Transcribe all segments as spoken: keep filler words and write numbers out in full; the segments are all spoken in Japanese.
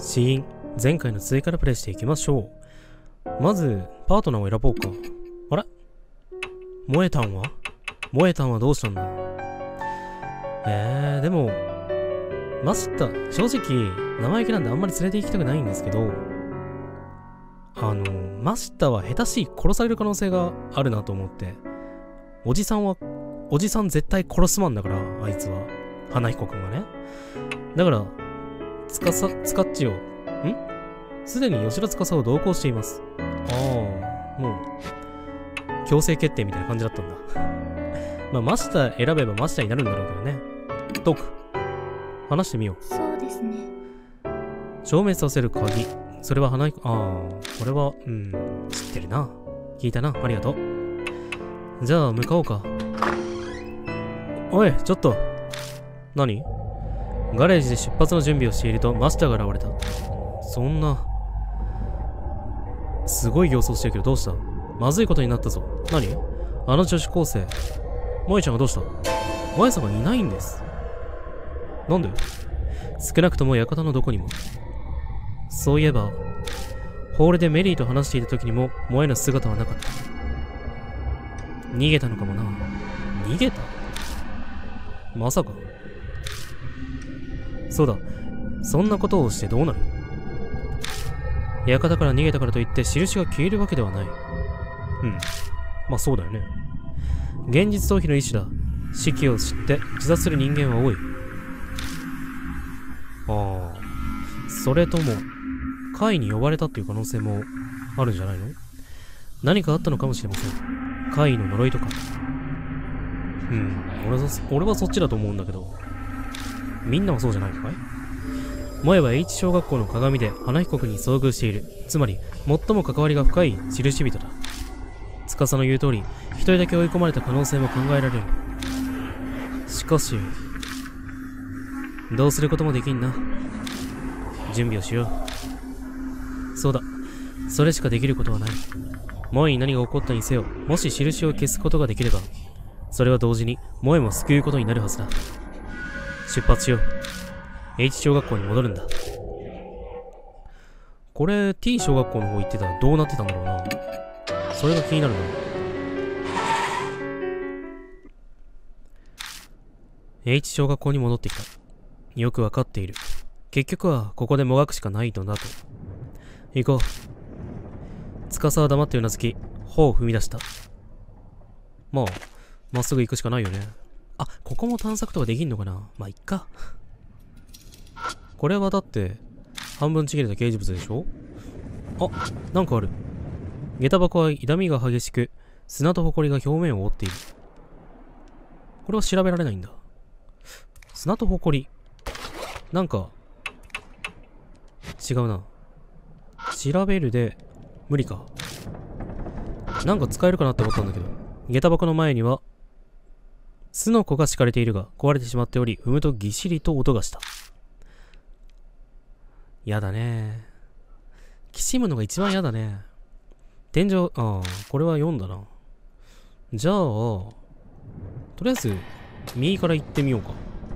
死因、前回の続きからプレイしていきましょう。まず、パートナーを選ぼうか。あれ燃えたんは燃えたんはどうしたんだ。えー、でも、マシタ、正直、生意気なんであんまり連れて行きたくないんですけど、あの、マシタは下手しい殺される可能性があるなと思って、おじさんは、おじさん絶対殺すマンだから、あいつは。花彦くんがね。だから、つかさ、つかっちを、んすでに吉田司を同行しています。ああ、もう、強制決定みたいな感じだったんだ。まあ、マシタ選べばマシタになるんだろうけどね。トーク。話してみよう。 そうですね。 消滅させる鍵。それは花彦、ああ、これは、うん、知ってるな。聞いたな。ありがとう。じゃあ、向かおうか。おい、ちょっと。何？ガレージで出発の準備をしているとマスターが現れた。そんな、すごい形相してるけどどうした？まずいことになったぞ。何？あの女子高生。萌ちゃんがどうした？萌さんがいないんです。なんで？少なくとも館のどこにも。そういえば、ホールでメリーと話していた時にも萌の姿はなかった。逃げたのかもな。逃げた？まさか。そうだ。そんなことをしてどうなる？館から逃げたからといって印が消えるわけではない。うん。まあそうだよね。現実逃避の意志だ。死期を知って自殺する人間は多い。ああ。それとも、会に呼ばれたっていう可能性もあるんじゃないの？何かあったのかもしれません。会の呪いとか。うん。俺は、俺はそっちだと思うんだけど。みんなはそうじゃないのかい？萌は H 小学校の鏡で花彦君に遭遇している。つまり、最も関わりが深い印人だ。司の言う通り、一人だけ追い込まれた可能性も考えられる。しかし、どうすることもできんな。準備をしよう。そうだ。それしかできることはない。萌に何が起こったにせよ、もし印を消すことができれば、それは同時に萌も救うことになるはずだ。出発しよう。H 小学校に戻るんだ。これ T 小学校の方行ってたらどうなってたんだろうな。それが気になるな。H 小学校に戻ってきた。よくわかっている。結局はここでもがくしかないとなと。行こう。司は黙ってうなずき、歩を踏み出した。まあ、まっすぐ行くしかないよね。あ、ここも探索とかできんのかな？まあ、いっか。これはだって、半分ちぎれた掲示物でしょ？あ、なんかある。下駄箱は傷みが激しく、砂と埃が表面を覆っている。これは調べられないんだ。砂と埃。なんか、違うな。調べるで、無理か。なんか使えるかなって思ったんだけど、下駄箱の前には、巣の子が敷かれているが壊れてしまっており、踏むとぎっしりと音がした。やだね。きしむのが一番やだね。天井、ああ、これはよんだな。じゃあ、とりあえず、右から行ってみようか。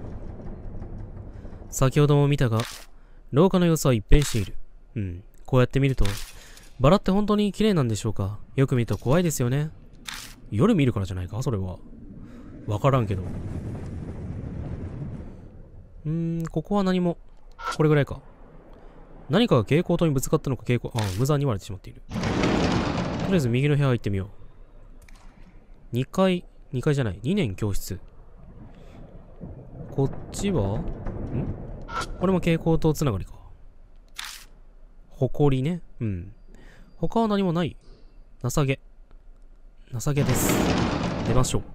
先ほども見たが、廊下の様子は一変している。うん、こうやって見ると、バラって本当に綺麗なんでしょうか。よく見ると怖いですよね。夜見るからじゃないか、それは。わからんけど。うーん、ここは何も。これぐらいか。何かが蛍光灯にぶつかったのか蛍光、ああ、無残に割れてしまっている。とりあえず右の部屋行ってみよう。にかい、にかいじゃない。にねん教室。こっちはんこれも蛍光灯つながりか。ほこりね。うん。他は何もない。情け。情けです。出ましょう。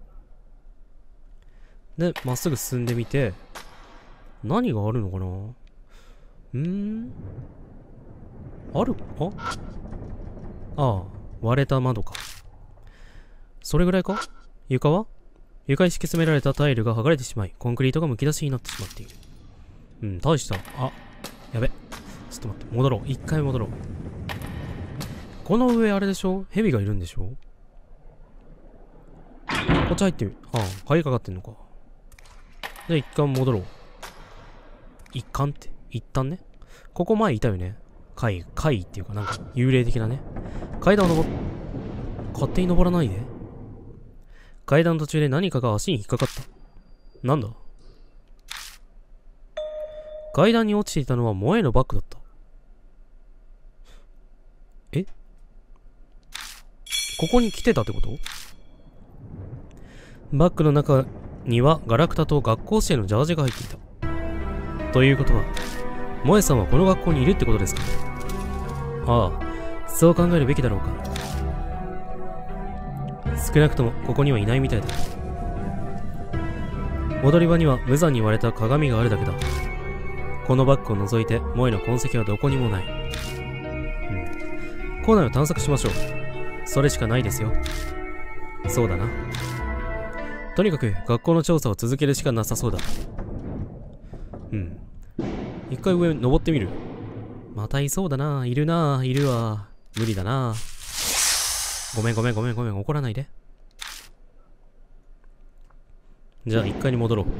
で、まっすぐ進んでみて、何があるのかな？うーんあるあああ、割れた窓か。それぐらいか？床は？床に敷き詰められたタイルが剥がれてしまい、コンクリートがむき出しになってしまっている。うん、大した。あ、やべ。ちょっと待って、戻ろう。一回戻ろう。この上あれでしょ？蛇がいるんでしょ？こっち入ってみる。ああ、鍵かかってんのか。じゃあ一旦戻ろう。一貫って、一旦ね。 ここ前いたよね。階、階っていうかなんか幽霊的なね。階段を登っ、勝手に登らないで。階段の途中で何かが足に引っかかった。なんだ？階段に落ちていたのは萌えのバッグだった。え？ここに来てたってこと？バッグの中にはガラクタと学校指定のジャージが入っていた。ということは、萌えさんはこの学校にいるってことですか？ああ、そう考えるべきだろうか。少なくともここにはいないみたいだ。踊り場には無残に割れた鏡があるだけだ。このバッグを除いて萌えの痕跡はどこにもない。うん。校内を探索しましょう。それしかないですよ。そうだな。とにかく学校の調査を続けるしかなさそうだ。うん。一回上登ってみる。またいそうだな。いるな。いるわ。無理だな。ごめんごめんごめんごめん。怒らないで。じゃあ一階に戻ろう。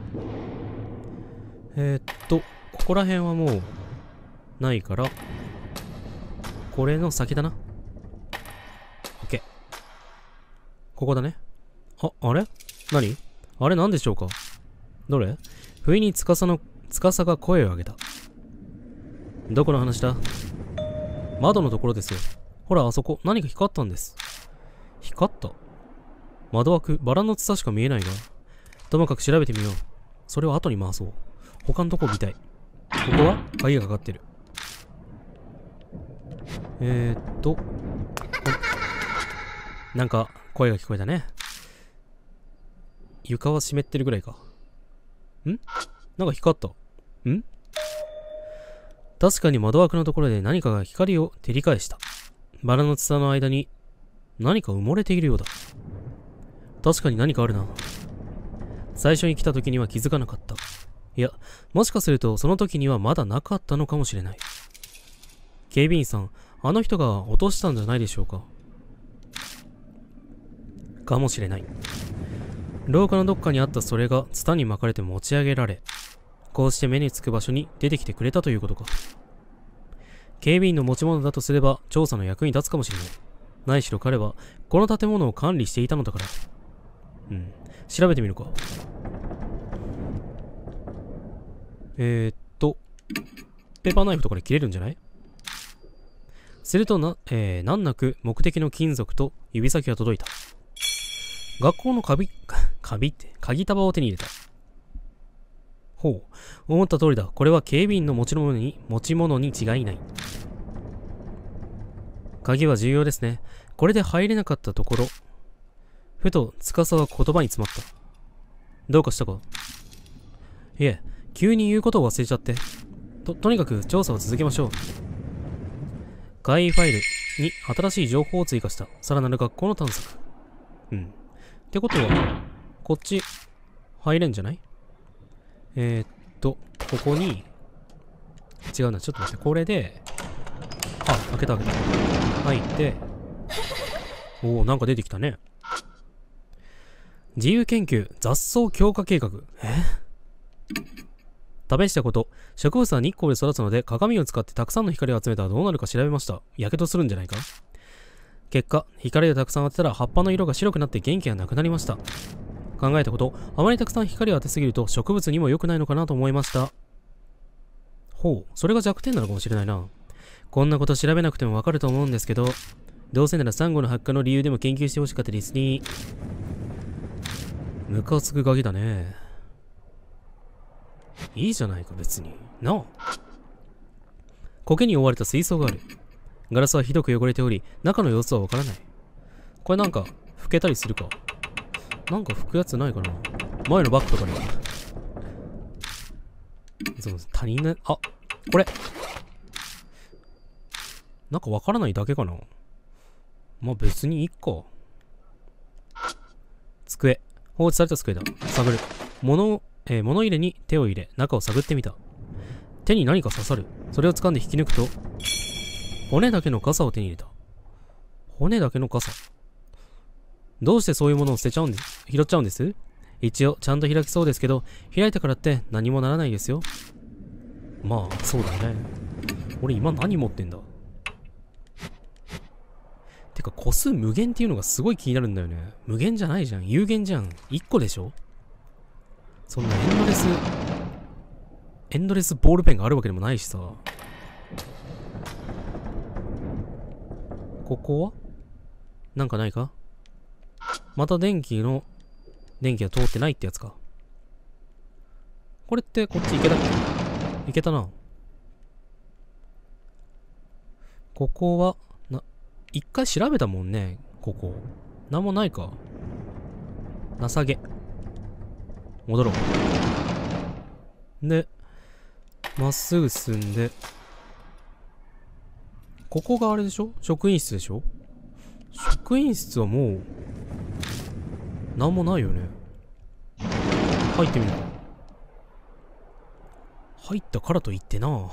えー、っと、ここら辺はもうないから、これの先だな。オッケー。ここだね。あ、あれ？何？あれ何でしょうか？どれ？不意に司の、司が声を上げた。どこの話だ？窓のところですよ。ほら、あそこ、何か光ったんです。光った？窓枠、バラのツタしか見えないが。ともかく調べてみよう。それを後に回そう。他のとこ見たい。ここは鍵がかかってる。えーっと。なんか、声が聞こえたね。床は湿ってるぐらいか。ん？なんか光った。ん？確かに窓枠のところで何かが光を照り返した。バラのツタの間に何か埋もれているようだ。確かに何かあるな。最初に来た時には気づかなかった。いや、もしかするとその時にはまだなかったのかもしれない。警備員さん、あの人が落としたんじゃないでしょうか。かもしれない。廊下のどっかにあったそれがツタに巻かれて持ち上げられ、こうして目につく場所に出てきてくれたということか。警備員の持ち物だとすれば調査の役に立つかもしれない。ないしろ彼はこの建物を管理していたのだから。うん。調べてみるか。えー、っと、ペーパーナイフとかで切れるんじゃない？するとな、えー、難なく目的の金属と指先が届いた。学校の鍵、鍵って、鍵束を手に入れた。ほう。思った通りだ。これは警備員の持ち物に、持ち物に違いない。鍵は重要ですね。これで入れなかったところ、ふと、司は言葉に詰まった。どうかしたか？いえ、急に言うことを忘れちゃって。と、とにかく調査を続けましょう。会員ファイルに新しい情報を追加した。さらなる学校の探索。うん。ってことは、こっち、入れんじゃない？えー、っと、ここに、違うな、ちょっと待って、これで、あ、開けた開けた。入って、おお、なんか出てきたね。自由研究雑草強化計画。え？試したこと。植物は日光で育つので鏡を使ってたくさんの光を集めたらどうなるか調べました。やけどするんじゃないか？結果、光をたくさん当てたら葉っぱの色が白くなって元気がなくなりました。考えたこと。あまりたくさん光を当てすぎると植物にも良くないのかなと思いました。ほう、それが弱点なのかもしれないな。こんなこと調べなくてもわかると思うんですけど、どうせならサンゴの発火の理由でも研究してほしかったですね。ムカつくガキだね。いいじゃないか別に。なあ。苔に覆われた水槽がある。ガラスはひどく汚れており、中の様子はわからない。これなんか、拭けたりするか。なんか拭くやつないかな。前のバッグとかに。その他人の、あ、これ。なんかわからないだけかな。まあ別にいいか。机。放置された机だ。探る。物、えー、物入れに手を入れ、中を探ってみた。手に何か刺さる。それを掴んで引き抜くと、骨だけの傘を手に入れた。骨だけの傘。どうしてそういうものを捨てちゃうんです、拾っちゃうんです？一応、ちゃんと開きそうですけど、開いたからって何もならないですよ。 まあ、そうだよね。俺今何持ってんだ？てか、個数無限っていうのがすごい気になるんだよね。無限じゃないじゃん。有限じゃん。いっこでしょ？そんなエンドレス、エンドレスボールペンがあるわけでもないしさ。ここはなんかないか？また電気の、電気が通ってないってやつか。これってこっち行けたっけ？行けたな。ここは、な、一回調べたもんね、ここ。なんもないか。情け。戻ろう。で、まっすぐ進んで、ここがあれでしょ？職員室でしょ？職員室はもう、なんもないよね。入ってみる。入ったからといってな。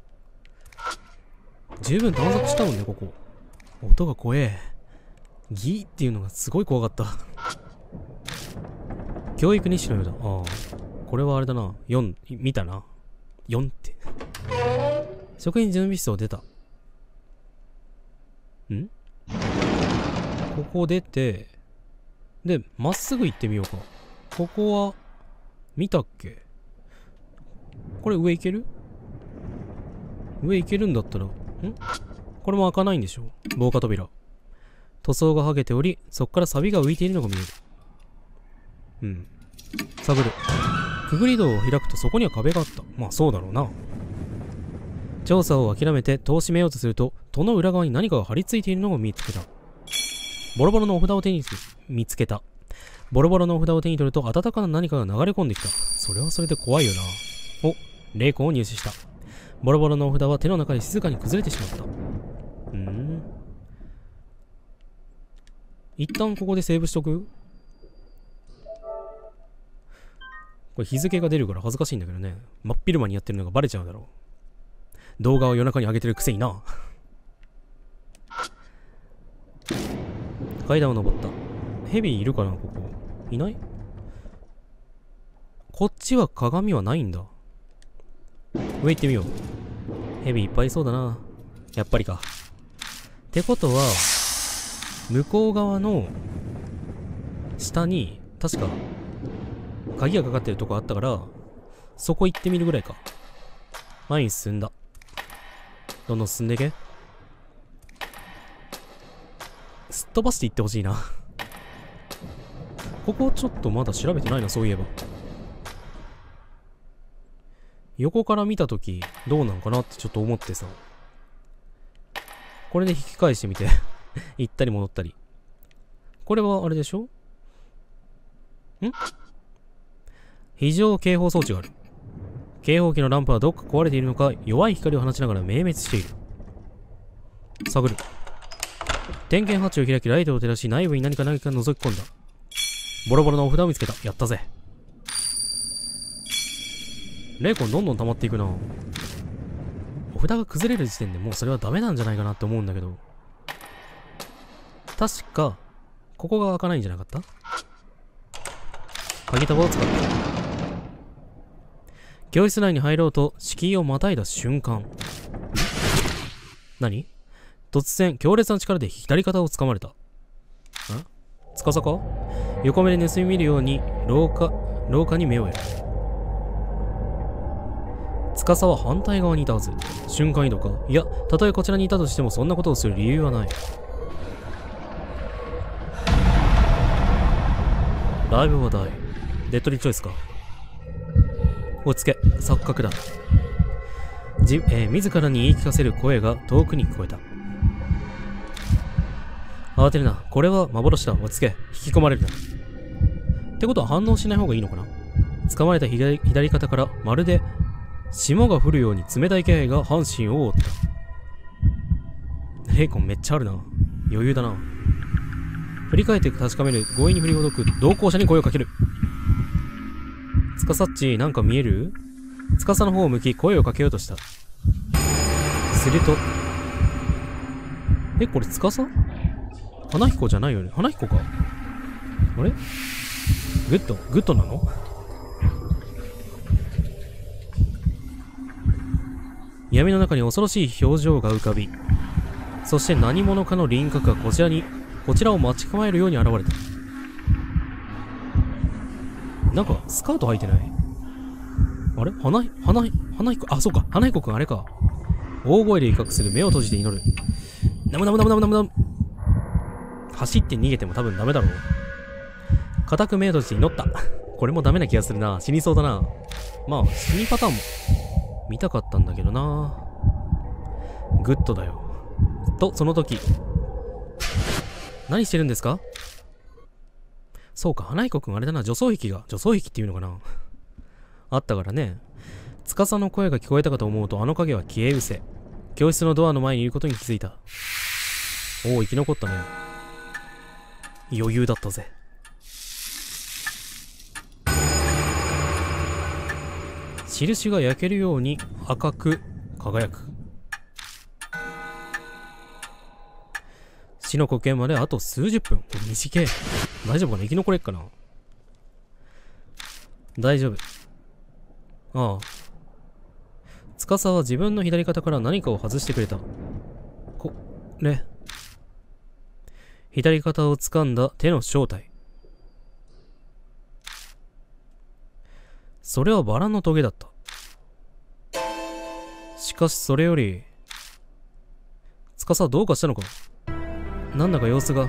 十分探索したもんね、ここ。音が怖え。ギーっていうのがすごい怖かった。教育日誌のようだ。ああ。これはあれだな。よん、見たな。よんって。職員準備室を出た。ん？ここ出て、で、まっすぐ行ってみようか。ここは、見たっけ？これ上行ける？上行けるんだったら、ん？これも開かないんでしょ？防火扉。塗装が剥げており、そこから錆が浮いているのが見える。うん。探る。くぐり戸を開くとそこには壁があった。まあそうだろうな。調査を諦めて戸を閉めようとすると、戸の裏側に何かが張り付いているのを見つけた。ボロボロのお札を手に見つけた。ボロボロのお札を手に取ると温かな何かが流れ込んできた。それはそれで怖いよな。お、霊魂を入手した。ボロボロのお札は手の中で静かに崩れてしまった。うーん。一旦ここでセーブしとく？これ日付が出るから恥ずかしいんだけどね。真っ昼間にやってるのがバレちゃうだろう。動画を夜中に上げてるくせにな。階段を登った。ヘビいるかな、ここ。いない？こっちは鏡はないんだ。上行ってみよう。ヘビいっぱいいそうだな。やっぱりか。ってことは、向こう側の下に、確か、鍵がかかってるとこあったから、そこ行ってみるぐらいか。前に進んだ。どんどん進んでいけ。すっ飛ばしていってほしいな。ここちょっとまだ調べてないな、そういえば。横から見たとき、どうなんかなってちょっと思ってさ。これで引き返してみて。行ったり戻ったり。これはあれでしょ？ん？非常警報装置がある。警報器のランプはどっか壊れているのか、弱い光を放ちながら明滅している。探る。点検ハッチを開き、ライトを照らし、内部に何か何か覗き込んだ。ボロボロのお札を見つけた。やったぜ。霊魂どんどん溜まっていくな。お札が崩れる時点でもうそれはダメなんじゃないかなって思うんだけど。確か、ここが開かないんじゃなかった？鍵束を使った。教室内に入ろうと敷居をまたいだ瞬間。何？突然、強烈な力で左肩を掴まれた。ん？つかさか？横目で盗み見るように廊下、廊下に目をやる。つかさは反対側にいたはず。瞬間移動か？いや、たとえこちらにいたとしてもそんなことをする理由はない。ライブは大。デッドリーチョイスか。落ち着け、錯覚だ。じ、えー、自らに言い聞かせる声が遠くに聞こえた。慌てるな。これは幻だ。落ち着け。引き込まれるな。ってことは反応しない方がいいのかな？掴まれた 左, 左肩からまるで霜が降るように冷たい気配が半身を覆った。霊魂めっちゃあるな。余裕だな。振り返って確かめる。強引に振りほどく。同行者に声をかける。つかさっち、なんか見える？つかさの方を向き、声をかけようとした。すると、え、これつかさ？花彦じゃないよね。花彦か？あれ？グッド？グッドなの？ 闇の中に恐ろしい表情が浮かび、そして何者かの輪郭がこちらに、こちらを待ち構えるように現れた。なんか、スカート履いてない？あれ花、花、花彦、あ、そうか。花彦くんあれか。大声で威嚇する。目を閉じて祈る。ナムナムナムナムナムナム。走って逃げても多分ダメだろう。固く目を閉じて祈った。これもダメな気がするな。死にそうだな。まあ、死にパターンも見たかったんだけどな。グッドだよ。と、その時。何してるんですか？そうか、花彦くんあれだな。女装壁が、女装壁っていうのかな。あったからね。司の声が聞こえたかと思うと、あの影は消え失せ。教室のドアの前にいることに気づいた。おお、生き残ったね。余裕だったぜ。印が焼けるように赤く輝く。死の呼吸まであと数十分。短い。大丈夫かな？生き残れっかな？大丈夫。ああ。司は自分の左肩から何かを外してくれた。これ。左肩を掴んだ手の正体。それはバラのトゲだった。しかしそれより、司はどうかしたのか？なんだか様子が。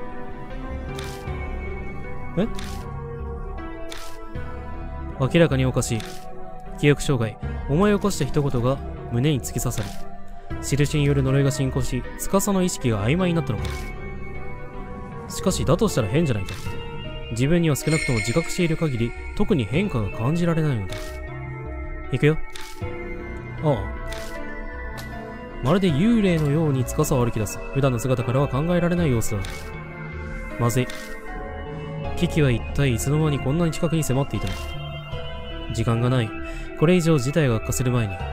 え？明らかにおかしい。記憶障害。思い起こした一言が胸に突き刺さる。印による呪いが進行し、司の意識が曖昧になったのか。しかしだとしたら変じゃないか。自分には少なくとも自覚している限り、特に変化が感じられないのだ。行くよ。ああ。まるで幽霊のように司を歩き出す。普段の姿からは考えられない様子だ。まずい。危機は一体いつの間にこんなに近くに迫っていたのか。時間がない。これ以上事態が悪化する前に。うん。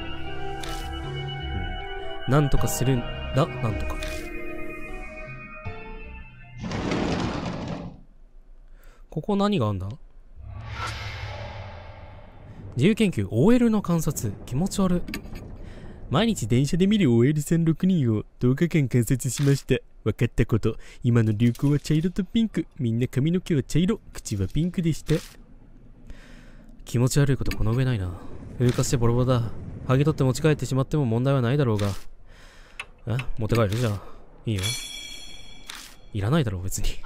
なんとかするんだ、なんとか。ここ何があんだ？自由研究 オーエル の観察。気持ち悪い。毎日電車で見る オーエル さんろくにんをとおかかん観察しました。分かったこと。今の流行は茶色とピンク。みんな髪の毛は茶色。口はピンクでした。気持ち悪いことこの上ないな。風化してボロボロだ。剥ぎ取って持ち帰ってしまっても問題はないだろうが。え？持って帰る？じゃあ。いいよ。いらないだろう、別に。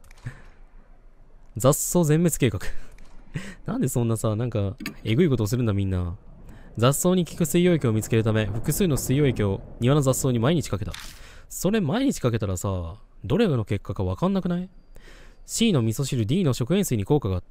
雑草全滅計画。なんでそんなさ、なんか、えぐいことをするんだみんな。雑草に効く水溶液を見つけるため、複数の水溶液を庭の雑草に毎日かけた。それ毎日かけたらさ、どれの結果かわかんなくない？ C の味噌汁、D の食塩水に効果があった。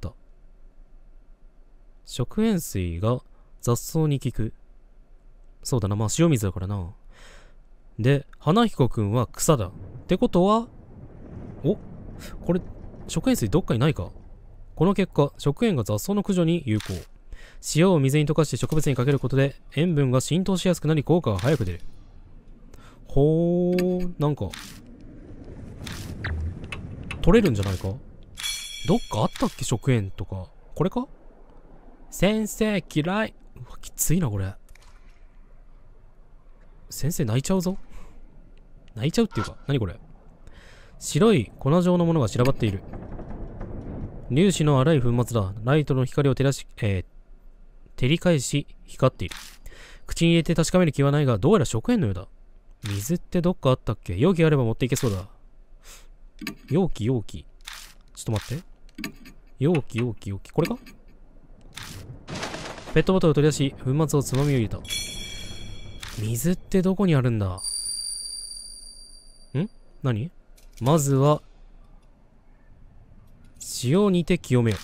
食塩水が雑草に効く。そうだな、まあ塩水だからな。で、花彦くんは草だ。ってことは、お？これ、食塩水どっかにないか？この結果、食塩が雑草の駆除に有効。塩を水に溶かして植物にかけることで塩分が浸透しやすくなり効果が早く出る。ほー、なんか、取れるんじゃないか？どっかあったっけ？食塩とか。これか？先生嫌い。うわ、きついなこれ。先生泣いちゃうぞ。泣いちゃうっていうか、何これ。白い粉状のものが散らばっている。粒子の粗い粉末だ。ライトの光を照らし、えー、照り返し光っている。口に入れて確かめる気はないが、どうやら食塩のようだ。水ってどっかあったっけ？容器があれば持っていけそうだ。容器、容器。ちょっと待って。容器、容器、容器。これか？ペットボトルを取り出し、粉末をつまみを入れた。水ってどこにあるんだ？ん？何？まずは、塩を煮て清めよ。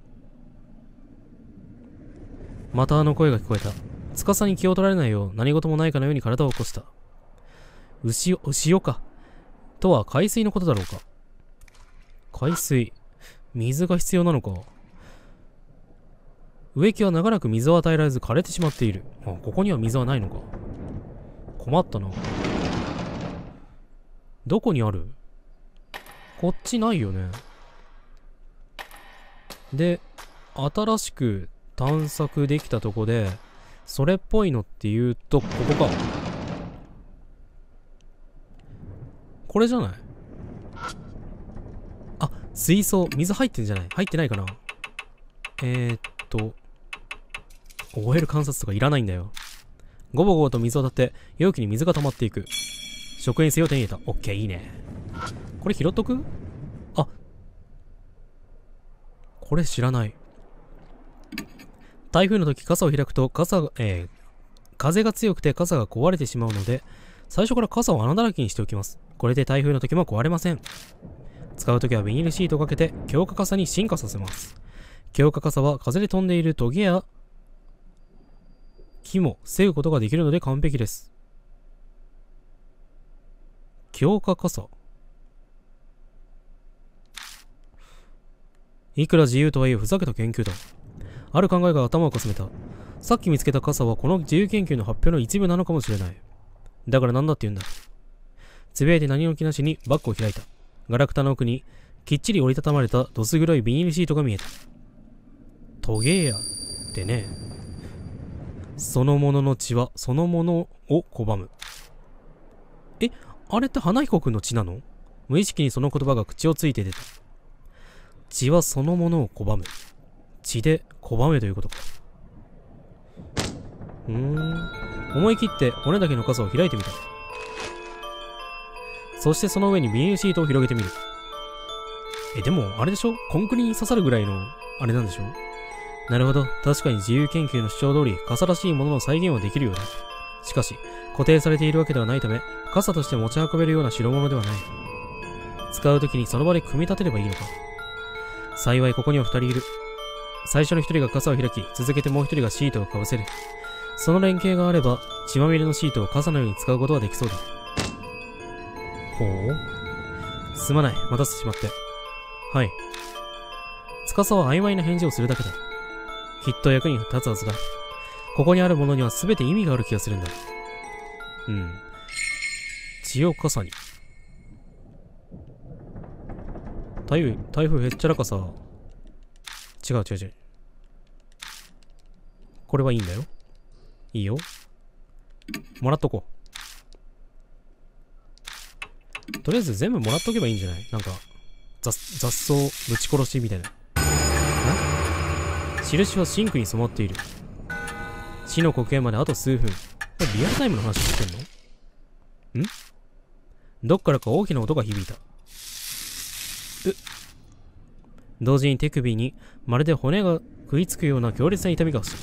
またあの声が聞こえた。司に気を取られないよう何事もないかのように体を起こした。牛、塩か。とは海水のことだろうか。海水。水が必要なのか。植木は長らく水を与えられず枯れてしまっている。あ、ここには水はないのか。困ったな。どこにある？こっちないよね。で、新しく探索できたとこで、 それっぽいのって言うと、ここか。これじゃない？あ、水槽。水入ってんじゃない？入ってないかな？えー、っと、オーエル 観察とかいらないんだよ。ごぼごぼと水を立て、容器に水が溜まっていく。食塩水を手に入れた。オッケー、いいね。これ拾っとく？あ、これ知らない。台風の時傘を開くと傘が、えー、風が強くて傘が壊れてしまうので、最初から傘を穴だらけにしておきます。これで台風の時も壊れません。使う時はビニールシートをかけて強化傘に進化させます。強化傘は風で飛んでいるトゲや木も防ぐことができるので完璧です。強化傘。いくら自由とはいえふざけた研究だ。ある考えが頭をかすめた。さっき見つけた傘はこの自由研究の発表の一部なのかもしれない。だから何だって言うんだ。つぶやいて何の気なしにバッグを開いた。ガラクタの奥にきっちり折りたたまれたどす黒いビニールシートが見えた。トゲやってね。そのものの血はそのものを拒む。え、あれって花彦くんの血なの？無意識にその言葉が口をついて出た。血はそのものを拒む。血で拒めということか。うーん。思い切って骨だけの傘を開いてみた。そしてその上にビニールシートを広げてみる。え、でも、あれでしょ？コンクリに刺さるぐらいの、あれなんでしょ？なるほど。確かに自由研究の主張通り、傘らしいものの再現はできるようだ。しかし、固定されているわけではないため、傘として持ち運べるような代物ではない。使うときにその場で組み立てればいいのか。幸いここには二人いる。最初の一人が傘を開き、続けてもう一人がシートをかぶせる。その連携があれば、血まみれのシートを傘のように使うことはできそうだ。ほう。すまない。待たせてしまって。はい。司は曖昧な返事をするだけだ。きっと役に立つはずだ。ここにあるものには全て意味がある気がするんだ。うん。血を傘に。台風、台風へっちゃら傘。違う違う違う。これはいいんだよ。いいよ。もらっとこう。とりあえず全部もらっとけばいいんじゃない？なんか、雑、雑草、ぶち殺しみたいな。ん？印はシンクに染まっている。死の刻印まであと数分。これリアルタイムの話してんの？ん？どっからか大きな音が響いた。うっ。同時に手首にまるで骨が食いつくような強烈な痛みが走った。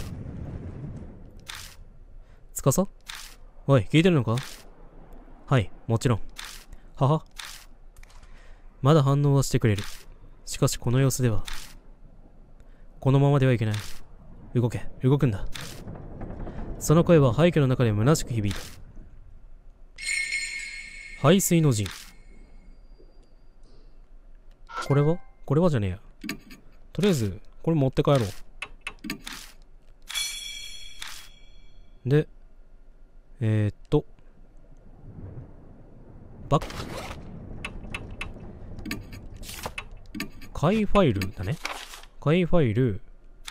つかさ？おい、聞いてるのか？はい、もちろん。はは。まだ反応はしてくれる。しかしこの様子では。このままではいけない。動け、動くんだ。その声は廃墟の中で虚しく響いた。排水の陣。これはこれはじゃねえや。とりあえず、これ持って帰ろう。で、えー、っと、バック。解ファイルだね。解ファイル。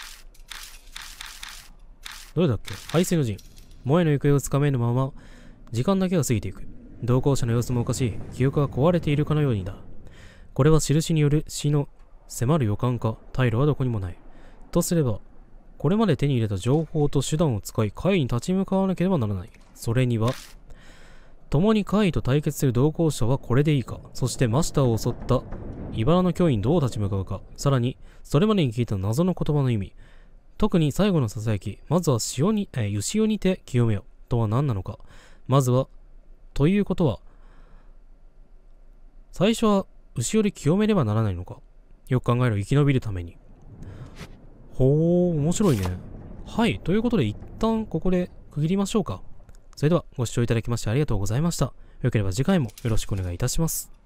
どれだっけ？排水の陣。萌えの行方をつかめぬまま、時間だけが過ぎていく。同行者の様子もおかしい。記憶が壊れているかのようにだ。これは印による死の迫る予感か、退路はどこにもない。とすれば、これまで手に入れた情報と手段を使い、怪異に立ち向かわなければならない。それには、共に怪異と対決する同行者はこれでいいか、そしてマスターを襲った茨の脅威にどう立ち向かうか、さらに、それまでに聞いた謎の言葉の意味、特に最後の囁き、まずは潮に、えー、牛をにて清めよ、とは何なのか。まずは、ということは、最初は牛より清めればならないのか。よく考えろ、生き延びるために。ほー、面白いね。はい、ということで一旦ここで区切りましょうか。それではご視聴いただきましてありがとうございました。よければ次回もよろしくお願いいたします。